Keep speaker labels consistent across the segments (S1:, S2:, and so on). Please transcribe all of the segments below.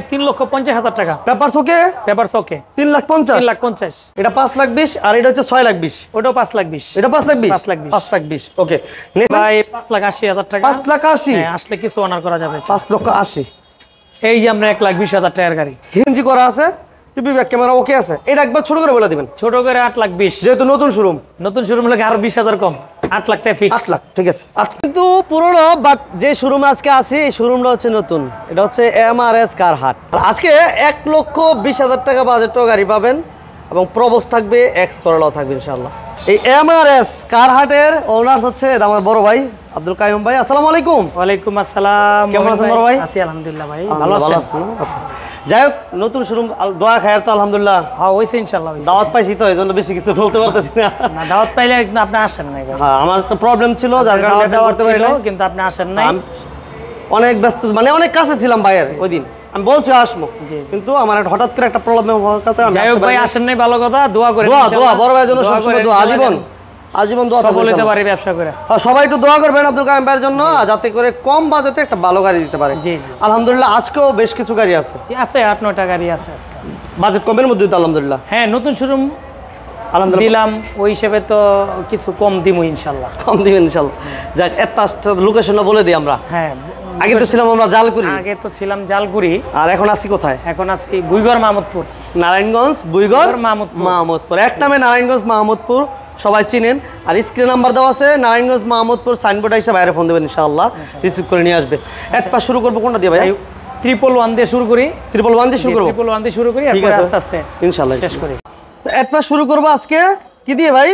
S1: 3,50,000 টাকা।
S2: Papers okay?
S1: Papers okay.
S2: 3,50,000।
S1: 3,50,000।
S2: এটা 5,20,000 আর এটা হচ্ছে 6,20,000।
S1: ওটাও 5,20,000।
S2: এটা 5,20,000।
S1: 5,20,000।
S2: 5,20,000 ওকে।
S1: ভাই 5,80,000 টাকা।
S2: 5,80,000
S1: হ্যাঁ, আসলে কিছু অনার করা যাবে।
S2: 5,80,000।
S1: এই যে আমরা 1,20,000 টাকার গাড়ি।
S2: হিঞ্জি করা আছে, টিভি ব্যাক ক্যামেরা ওকে আছে। এটা একবার ছোট করে বলে দিবেন।
S1: ছোট করে 8,20,000।
S2: যেহেতু নতুন শোরুম।
S1: নতুন শোরুম লাগে আরো 20,000 কম। 8 লাখ টাকা ফিক্স।
S2: 8 লাখ ঠিক আছে। কিন্তু পুরনো বাট যে শোরুমে আজকে আছি এই শোরুমটা হচ্ছে নতুন। এটা হচ্ছে এমআরএস কার হাট। আজকে 1,20,000 টাকা বাজেটও গাড়ি পাবেন এবং প্রবক্স থাকবে, এক্স করলাও থাকবে ইনশাআল্লাহ। এই এমআরএস কার হাটের ওনার হচ্ছে আমার বড় ভাই আব্দুল কাইয়ুম ভাই। আসসালামু আলাইকুম।
S1: ওয়ালাইকুম আসসালাম।
S2: কেমন আছেন বড় ভাই?
S1: আছি আলহামদুলিল্লাহ ভাই। ভালো আছেন?
S2: যাই হোক, নতুন শোরুম, দোয়া খায়ের তো আলহামদুলিল্লাহ।
S1: হ্যাঁ হইছে ইনশাআল্লাহ হইছে।
S2: দাওয়াত পাইছি তো এইজন্য বেশি কিছু বলতে পারতেছি না।
S1: না, দাওয়াত পাইলে আপনি আসেন নাই ভাই।
S2: হ্যাঁ, আমার তো প্রবলেম ছিল যার কারণে
S1: দাওয়াত ছিল কিন্তু আপনি আসেন নাই।
S2: অনেক ব্যস্ত, মানে অনেক কাছে ছিলাম ভাইয়ের ওই দিন। আমি বলছি আসবো, কিন্তু আমার হঠাৎ করে একটা প্রবলেম হওয়ার কারণে আমি
S1: যাই হোক ভাই, আসেন নাই ভালো কথা। দোয়া করেন।
S2: দোয়া বড় ভাইয়ের জন্য সবসময় দোয়া, আজীবন দোয়া করবেন।
S1: বলতে পারি ব্যবসা করে।
S2: সবাই একটু দোয়া করবেন আব্দুল কাইয়ুম ভাইয়ের জন্য, যাতে করে কম বাজেটে একটা ভালো গাড়ি দিতে পারে।
S1: জি।
S2: আলহামদুলিল্লাহ আজকেও বেশ কিছু গাড়ি আছে।
S1: আছে 8-9টা গাড়ি আছে আজকে।
S2: বাজেট কমের মধ্যে তো আলহামদুলিল্লাহ।
S1: হ্যাঁ, নতুন শোরুম আলহামদুলিল্লাহ দিলাম, ওই হিসেবে তো কিছু কম দিমু ইনশাআল্লাহ। কম
S2: দিবেন ইনশাআল্লাহ। যাক, এত পাঁচটা লোকেশনটা বলে দিই আমরা।
S1: হ্যাঁ,
S2: আগে তো ছিলাম আমরা জালকুড়ি।
S1: আগে তো ছিলাম জালকুড়ি।
S2: আর এখন আছি কোথায়?
S1: এখন আছি বুইগড় মাহমুদপুর।
S2: নারায়ণগঞ্জ বুইগড় মাহমুদপুর। এক নামে নারায়ণগঞ্জ মাহমুদপুর, সবাই চিনেন। আর স্ক্রিন নাম্বার দেওয়া আছে, নারায়ণগঞ্জ মাহমুদপুর সাইনবোর্ড হিসেবে বাইরে ফোন দেবেন ইনশাআল্লাহ, রিসিভ করে নিয়ে আসবে। একটা শুরু করবো কোনটা দিয়ে ভাই? 111
S1: দিয়ে শুরু করি।
S2: 111 দিয়ে শুরু করব।
S1: 111 দিয়ে শুরু করি, এরপর আস্তে আস্তে
S2: ইনশাআল্লাহ
S1: শেষ করি।
S2: একটা শুরু করব আজকে কি দিয়ে ভাই?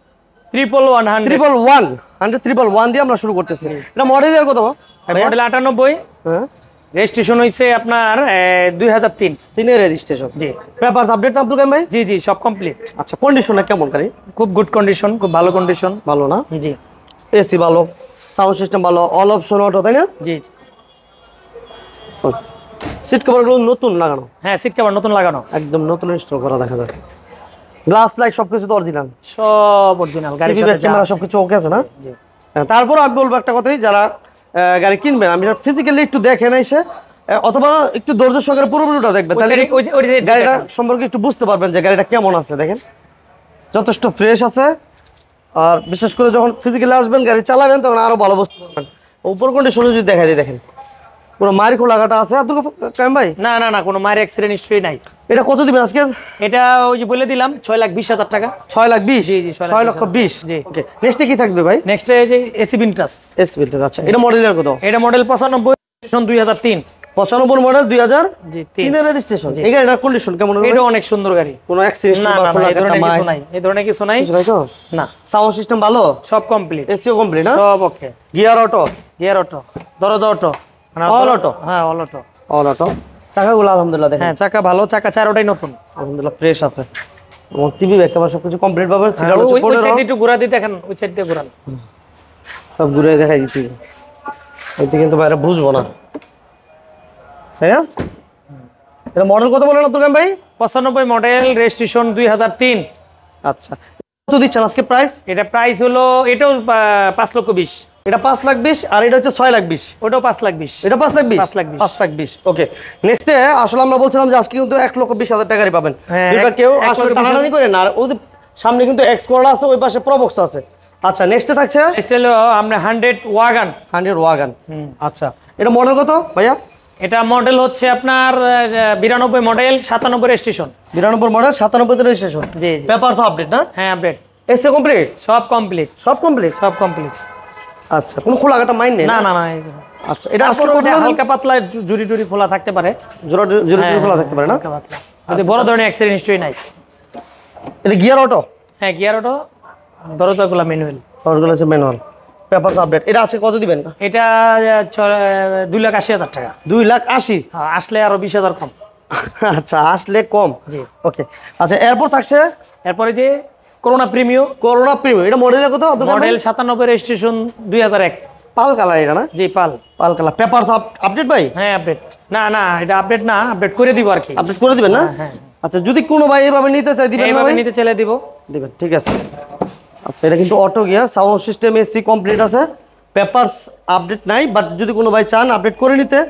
S1: 111
S2: দিয়ে আমরা শুরু করতেছি। এটা মডেলের কত?
S1: মডেল 98।
S2: হ্যাঁ,
S1: রেজিস্ট্রেশন হইছে আপনার 2003
S2: এর রেজিস্ট্রেশন।
S1: জি।
S2: পেপারস আপডেট আব্দুল কাইয়ুম ভাই?
S1: জি, সব কমপ্লিট।
S2: আচ্ছা, কন্ডিশনটা কেমন গাড়ি?
S1: খুব গুড কন্ডিশন, খুব ভালো কন্ডিশন।
S2: ভালো না?
S1: জি।
S2: এসি ভালো, সাউন্ড সিস্টেম ভালো, অল অপশন অটো, তাই না?
S1: জি।
S2: সিট কভারগুলো নতুন লাগানো?
S1: হ্যাঁ, সিট কভার নতুন লাগানো,
S2: একদম নতুন ইনস্টল করা দেখা যায়। গ্লাস লাইট সবকিছু তো অরিজিনাল,
S1: সব অরিজিনাল। গাড়ির সাথে
S2: ক্যামেরা সবকিছু ওকে আছে না?
S1: জি।
S2: তারপর আমি বলবো একটা কথাই, যারা গাড়ি কিনবেন, আমি ফিজিক্যালি একটু দেখেন এসে, অথবা একটু ধৈর্য সহকারে পুরোপুরিটা দেখবেন, তাহলে গাড়িটা সম্পর্কে একটু বুঝতে পারবেন যে গাড়িটা কেমন আছে। দেখেন যথেষ্ট ফ্রেশ আছে। আর বিশেষ করে যখন ফিজিক্যালি আসবেন, গাড়ি চালাবেন, তখন আরো ভালো বুঝতে পারবেন। উপর কন্ডিশনে যদি দেখা যায়, দেখেন কোনো মারি খোলাঘাটা আছে আব্দুল কাইয়ুম ভাই?
S1: না, কোনো মায়ের অ্যাক্সিডেন্ট হিস্ট্রি নাই।
S2: এটা কত দিবেন আজকে?
S1: এটা ওই যে বলে দিলাম 6,20,000 টাকা।
S2: 6,20,000?
S1: জি,
S2: 6,20,000।
S1: জি।
S2: ওকে, নেক্সটে কি থাকবে ভাই?
S1: নেক্সট এই যে এসি বিনটাস।
S2: এসি বিনটাস, আচ্ছা। এটা মডেলের কত?
S1: এটা মডেল 95, 2003।
S2: 95 মডেল, 2003 এর রেজিস্ট্রেশন। এই গাড়িটার কন্ডিশন কেমন?
S1: এটা অনেক সুন্দর গাড়ি,
S2: কোনো অ্যাক্সিডেন্ট
S1: না, এই ধরনের কিছু নাই তো না।
S2: সাউন্ড সিস্টেম ভালো,
S1: সব কমপ্লিট।
S2: এসিও কমপ্লিট না?
S1: সব ওকে।
S2: Gear auto?
S1: দরজা অটো,
S2: অল অটো?
S1: হ্যাঁ, অল অটো।
S2: চাকাগুলো আলহামদুলিল্লাহ দেখেন।
S1: হ্যাঁ, চাকা ভালো, চাকা চারোটাই নতুন
S2: আলহামদুলিল্লাহ, ফ্রেশ আছে। এবং টিভি ব্যাক ক্যামেরা সবকিছু কমপ্লিট পাবেন। সিটার
S1: ওই সাইড একটু ঘোরা দিয়ে দেখেন, ওই সাইড দিয়ে ঘোরান,
S2: সব ঘুরে দেখাই দিচ্ছি। ওইটা কিন্তু বাইরে বুঝবো না, তাই না? এটা মডেল কত বলেন আব্দুল কাইয়ুম ভাই?
S1: 95 মডেল, রেজিস্ট্রেশন 2003।
S2: আচ্ছা, কত দিচ্ছেন আজকে প্রাইস?
S1: এটা প্রাইস হলো, এটাও 5,20,000।
S2: এটা 5,20,000 আর এটা হচ্ছে 6,20,000।
S1: ওটাও 5,20,000।
S2: এটা 5,20,000?
S1: 5,20,000।
S2: ওকে, নেক্সটে আসলে আমরা বলছিলাম যে আজকে কিন্তু 1,20,000 টাকারই পাবেন। এটা কেউ আসলে টানাটানি করে না। আর ওদের সামনে কিন্তু এক্স করলা আছে, ওই পাশে প্রবক্স আছে। আচ্ছা, নেক্সটে থাকছে
S1: হলো আমরা 100 ওয়াগন।
S2: আচ্ছা, এটা মডেল কত ভাইয়া?
S1: এটা মডেল হচ্ছে আপনার 92 মডেল, 97 রেজিস্ট্রেশন।
S2: 92 model, 97 registration.
S1: জি।
S2: পেপারস আপডেট না?
S1: হ্যাঁ, আপডেট।
S2: AC complete?
S1: সব কমপ্লিট। সব কমপ্লিট।
S2: আচ্ছা, কোনো খোলাঘাটা মাইন নেই?
S1: না।
S2: আচ্ছা, এটা আজকে
S1: হালকা পাতলা জুরি খোলা থাকতে পারে,
S2: জুরি খোলা থাকতে পারে না?
S1: হালকা পাতলা, যদি বড় ধরনের অ্যাক্সিডেন্ট হিস্ট্রি নাই।
S2: এটা গিয়ার অটো?
S1: হ্যাঁ, গিয়ার অটো। দরজাগুলো ম্যানুয়াল।
S2: আছে ম্যানুয়াল। Papers update. এটা আছে কত দিবেন?
S1: এটা 2,80,000 টাকা।
S2: 2,80,000?
S1: হ্যাঁ, আসলে আরো 20,000 কম।
S2: আচ্ছা, আসলে কম।
S1: জি।
S2: ওকে, আচ্ছা, এরপর থাকছে
S1: এরপরে যে করোনা প্রিমিয়াম।
S2: এটা মডেলের কত?
S1: Model 97 registration 2001।
S2: পাল কালার এটা না?
S1: জি, পাল
S2: কালার। পেপারস আপডেট ভাই?
S1: হ্যাঁ, আপডেট। না, এটা আপডেট না, আপডেট করে দিব আর কি।
S2: আপডেট করে দিবেন না?
S1: হ্যাঁ।
S2: আচ্ছা, যদি কোনো ভাই এভাবে নিতে চাই দিবেন?
S1: এভাবে নিতে চাইলে দিবেন,
S2: ঠিক আছে। আচ্ছা, এটা কিন্তু auto gear, sound system AC complete আছে। পেপারস আপডেট নাই, বাট যদি কোনো ভাই চান আপডেট করে নিতে,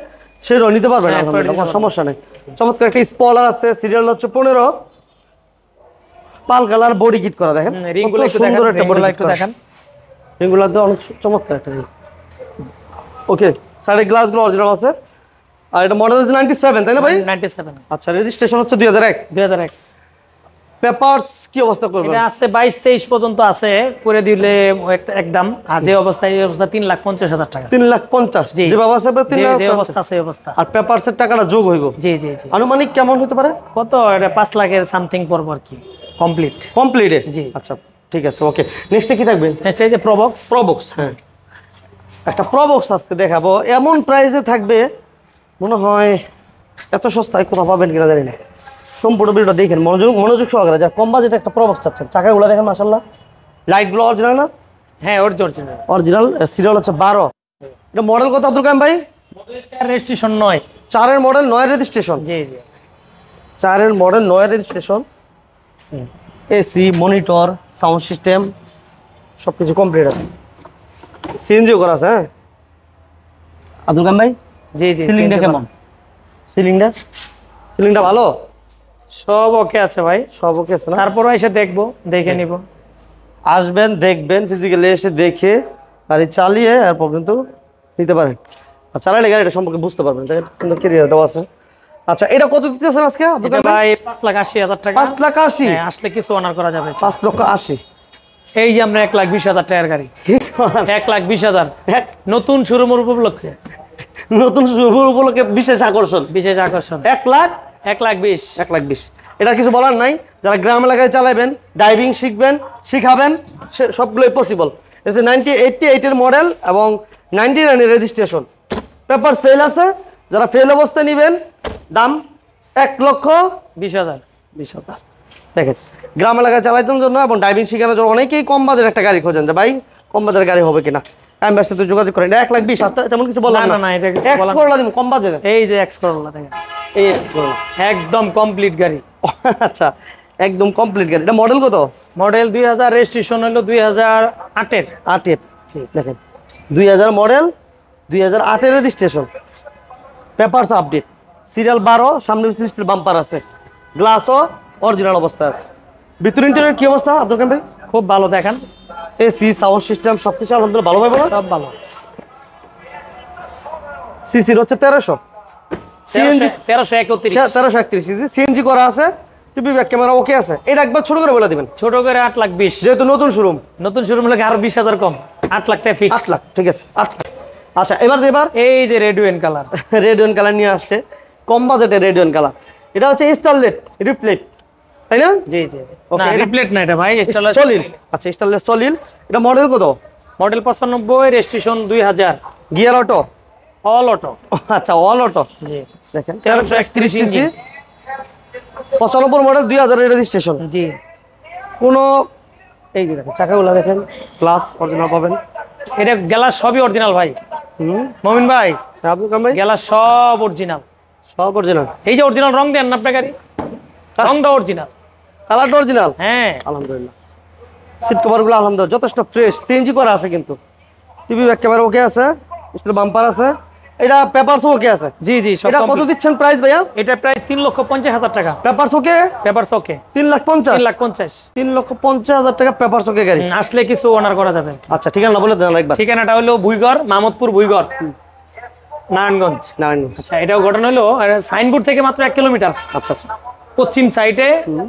S2: সেটাও নিতে পারবেন, আলহামদুলিল্লাহ কোনো সমস্যা নেই। চমৎকার একটা স্পলার আছে, সিরিয়াল হচ্ছে 15, পাল কালার বডি কিট করা, দেখেন
S1: রিংগুলো একটু
S2: সুন্দর একটা বডি
S1: একটু দেখেন,
S2: রিংগুলো তো অনেক চমৎকার একটা রিং। ওকে, সাইডে গ্লাসগুলো অরিজিনাল আছে। আর এটা মডেল হচ্ছে 97, তাই না ভাই?
S1: 97।
S2: আচ্ছা, রেজিস্ট্রেশন হচ্ছে 2001। পেপারস কি অবস্থা করবেন?
S1: এটা আছে 22-23 পর্যন্ত আছে, করে দিলে একদম। আর যে অবস্থা, এই অবস্থা 3,50,000 টাকা।
S2: 3,50,000 যে বাবা আছে 3,00,000
S1: যে অবস্থা আছে অবস্থা।
S2: আর পেপারসের টাকাটা যোগ হইব?
S1: জি জি জি।
S2: আনুমানিক কেমন হতে পারে?
S1: কত? এটা 5 লাখের সামথিং পড়ব আর কি, কমপ্লিটে। জি
S2: আচ্ছা ঠিক আছে, ওকে। নেক্সটে কি থাকবে?
S1: নেক্সট এই যে প্রবক্স।
S2: হ্যাঁ, একটা প্রবক্স আজকে দেখাবো, এমন প্রাইসে থাকবে মনে হয় এত সস্তায় কোথাও পাবেন কিনা জানি না। সম্পূর্ণ ভিডিওটা দেখেন মনোযোগ সহকারে, যারা কম বাজেটে একটা প্রবক্স চাচ্ছেন। চাকাগুলো দেখেন মাশাআল্লাহ, লাইটগুলো অরিজিনাল না?
S1: হ্যাঁ অরিজিনাল।
S2: সিরিয়াল হচ্ছে 12। এটা মডেল কত আব্দুল কাইম ভাই?
S1: রেজিস্ট্রেশন 9।
S2: 4-এর মডেল, 9-এর রেজিস্ট্রেশন।
S1: জি জি।
S2: 4-এর মডেল, 9-এর registration. AC, monitor, sound system সবকিছু কমপ্লিট আছে। সিএনজিও করা আছে। হ্যাঁ আব্দুল কাইম ভাই,
S1: জি জি।
S2: সিলিংটা কেমন? সিলিংটা ভালো?
S1: সব ওকে আছে ভাই,
S2: সব ওকে আছে না?
S1: তারপরও এসে দেখে নিব।
S2: আসবেন, দেখবেন, ফিজিক্যালি এসে দেখে গাড়ি চালিয়ে এরপর কিন্তু নিতে পারেন। আর চালালে গাড়িটা সম্পর্কে বুঝতে পারবেন, তাই কিন্তু ক্যারিয়ার দেওয়া আছে। আচ্ছা, এটা কত দিতেছেন আজকে
S1: এটা ভাই? 5,80,000 টাকা।
S2: 5,80,000?
S1: হ্যাঁ, আসলে কিছু অনার করা যাবে।
S2: 5,80,000।
S1: এই যে আমরা 1,20,000 টাকার গাড়ি। 1,20,000 নতুন শোরুম উপলক্ষে।
S2: নতুন শোরুম উপলক্ষে বিশেষ আকর্ষণ। 1,20,000। এটা কিছু বলার নাই, যারা গ্রাম এলাকায় চালাবেন, ড্রাইভিং শিখবেন, শিখাবেন, সবগুলোই পসিবল। এটা 1988-এর মডেল এবং 99-এর রেজিস্ট্রেশন। পেপার ফেল আছে, যারা ফেল অবস্থায় নেবেন দাম
S1: 1,20,000।
S2: দেখেন, গ্রাম এলাকায় চালাইতের জন্য এবং ড্রাইভিং শেখানোর জন্য অনেকেই কম বাজেট একটা গাড়ি খোঁজেন, যে ভাই কম বাজেটের গাড়ি হবে কিনা। আমি ব্যস্ত যোগাযোগ করেন। 1,20,000 তেমন কিছু বললাম না।
S1: এটা কিছু বলার
S2: করলা দিন কম বাজেটে।
S1: এই যে এক্স করলা দেখেন,
S2: এই করলা
S1: একদম কমপ্লিট গাড়ি।
S2: আচ্ছা, একদম কমপ্লিট গাড়ি। এটা মডেল কত?
S1: মডেল 2000, রেজিস্ট্রেশন হলো 2008-এর।
S2: দেখেন 2000 মডেল, 2008-এর রেজিস্ট্রেশন, পেপারস আপডেট, সিরিয়াল 12, সামনে স্টিল বাম্পার আছে, গ্লাসও অরিজিনাল অবস্থায় আছে। ভিতর ইন্টেরিয়র কি অবস্থা আব্দুল কাইম ভাই?
S1: খুব ভালো দেখেন,
S2: এসি, সাউন্ড সিস্টেম সবকিছু আলহামদুলিল্লাহ ভালো পাইবো না?
S1: সব ভালো।
S2: সিসির হচ্ছে 1300, সিএনজি
S1: 1331
S2: সিসি, সিএনজি করা আছে, টিভি ব্যাক ক্যামেরা ওকে আছে। এটা একবার ছোট করে বলে দিবেন।
S1: ছোট করে 8,20,000,
S2: যেহেতু নতুন শোরুম
S1: লাগে আরো 20,000 কম। 8 লাখ টাকা ফিক্স।
S2: 8 লাখ, ঠিক আছে 8 লাখ। আচ্ছা, এবার
S1: এই যে রেড ওয়াইন কালার
S2: নিয়ে আসছে, কম বাজেটে রেড ওয়াইন কালার। এটা হচ্ছে স্টারলেট রিফ্লেক্ট, তাই না?
S1: জি জি। না রিফ্লেক্ট না, এটা ভাই স্টারলেট
S2: সলিড। আচ্ছা, স্টারলেট সলিড। এটা মডেল কত?
S1: Model 95, registration 2000,
S2: gear auto,
S1: all auto.
S2: আচ্ছা, অল অটো।
S1: জি,
S2: দেখেন
S1: 1331
S2: সিসি, 95 মডেল, 2000 এর রেজিস্ট্রেশন।
S1: জি।
S2: কোন এই যে দেখেন চাকাগুলো দেখেন, গ্লাস অরিজিনাল পাবেন।
S1: এটা গ্লাস সবই অরিজিনাল ভাই। মমিন ভাই,
S2: আব্দুল কাইম ভাই,
S1: গ্লাস সব অরিজিনাল।
S2: এই
S1: যে অরিজিনাল রং দেন না আপনার গাড়ি, রংটা অরিজিনাল,
S2: কালারটা অরিজিনাল।
S1: হ্যাঁ
S2: আলহামদুলিল্লাহ। সিট কভারগুলো আলহামদুলিল্লাহ যথেষ্ট ফ্রেশ, সিএনজি করা আছে, কিন্তু টিভি ব্যাক ক্যামেরা ওকে আছে, স্টিল বাম্পার আছে। এটা পেপারস ওকে আছে?
S1: জি জি।
S2: এটা কত দিচ্ছেন প্রাইস ভাইয়া?
S1: এটা প্রাইস 3,50,000 টাকা।
S2: Papers okay?
S1: Papers okay
S2: 3,50,000। 3,50,000 টাকা পেপারস ওকে গাড়ি।
S1: আসলে কিছু অনার করা যাবে।
S2: আচ্ছা, ঠিকানা বলে দেন একবার।
S1: ঠিকানাটা হলো ভুইগড়, মাহমুদপুর ভুইগড়, নারায়ণগঞ্জ। আচ্ছা, এটাও ঘটনা হলো সাইনবোর্ড থেকে মাত্র 1 কিলোমিটার।
S2: আচ্ছা আচ্ছা।
S1: পশ্চিম সাইডে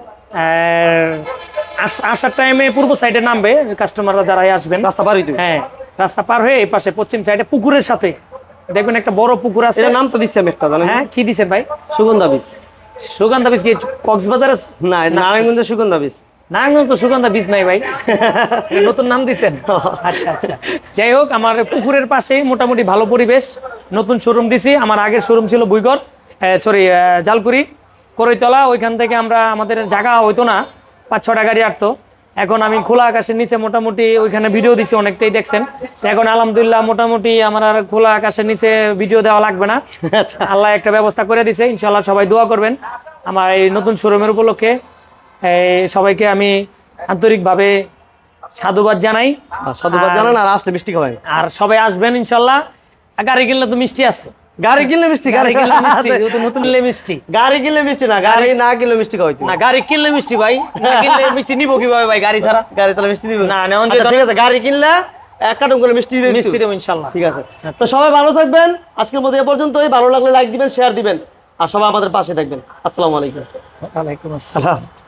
S1: আসার টাইমে পূর্ব সাইডে নামবে কাস্টমাররা যারা আসবেন,
S2: রাস্তা পার হইতে।
S1: হ্যাঁ, রাস্তা পার হয়ে এই পাশে পশ্চিম সাইডে পুকুরের সাথে দেখবেন একটা বড় পুকুর আছে।
S2: এর নাম তো দিছি আমি একটা, জানেন?
S1: হ্যাঁ, কি দিছেন ভাই?
S2: সুগন্ধা বীজ।
S1: সুগন্ধা বীজ কি কক্সবাজারে?
S2: না, নারায়ণগঞ্জের সুগন্ধা বীজ।
S1: নারায়ণগঞ্জ তো সুগন্ধা বীজ নাই ভাই, নতুন নাম দিছেন। আচ্ছা আচ্ছা, যাই হোক, আমার পুকুরের পাশে মোটামুটি ভালো পরিবেশ, নতুন শোরুম দিছি। আমার আগের শোরুম ছিল ভুইগড়, জালকুড়ি, করইতলা। ওইখান থেকে আমাদের জায়গা হইতো না, 5-6টা গাড়ি আটতো। এখন আমি খোলা আকাশের নিচে মোটামুটি ওইখানে ভিডিও দিছি, অনেকটাই দেখছেন। এখন আলহামদুলিল্লাহ মোটামুটি আমার আর খোলা আকাশের নিচে ভিডিও দেওয়া লাগবে না। আল্লাহ একটা ব্যবস্থা করে দিছে, ইনশাআল্লাহ সবাই দোয়া করবেন আমার এই নতুন শোরুমের উপলক্ষে। সবাইকে আমি আন্তরিকভাবে সাধুবাদ জানাই।
S2: সাধুবাদ জানান, আর আসলে মিষ্টি খাবেন।
S1: আর সবাই আসবেন ইনশাআল্লাহ। গাড়ি কিনলে তো মিষ্টি আছে,
S2: গাড়ি কিনলে মিষ্টি,
S1: গাড়ি কিনলে মিষ্টি, যেহেতু নতুন নিলে মিষ্টি।
S2: গাড়ি কিনলে মিষ্টি না, গাড়ি না কিনলে মিষ্টি খাওয়াইতে
S1: না, গাড়ি কিনলে মিষ্টি ভাই, না কিনলে মিষ্টি নিবো কিভাবে ভাই গাড়ি ছাড়া?
S2: গাড়ি তাহলে মিষ্টি নিব
S1: না নেওয়া
S2: আচ্ছা, ঠিক আছে, গাড়ি কিনলে এক কার্টন করে মিষ্টি দিয়ে
S1: মিষ্টি দেবো ইনশাল্লাহ।
S2: ঠিক আছে, তো সবাই ভালো থাকবেন, আজকের মতো এ পর্যন্তই। ভালো লাগলে লাইক দিবেন, শেয়ার দিবেন, আর সবাই আমাদের পাশে থাকবেন। আসসালামু আলাইকুম।
S1: ওয়ালাইকুম আসসালাম।